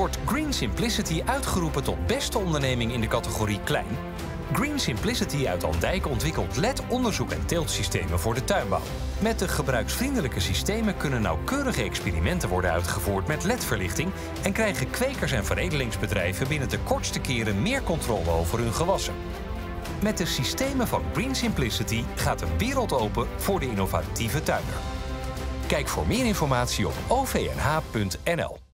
wordt Green Simplicity uitgeroepen tot beste onderneming in de categorie klein. Green Simplicity uit Andijk ontwikkelt LED-onderzoek en teeltsystemen voor de tuinbouw. Met de gebruiksvriendelijke systemen kunnen nauwkeurige experimenten worden uitgevoerd met LED-verlichting en krijgen kwekers en veredelingsbedrijven binnen de kortste keren meer controle over hun gewassen. Met de systemen van Green Simplicity gaat een wereld open voor de innovatieve tuinder. Kijk voor meer informatie op ovnh.nl.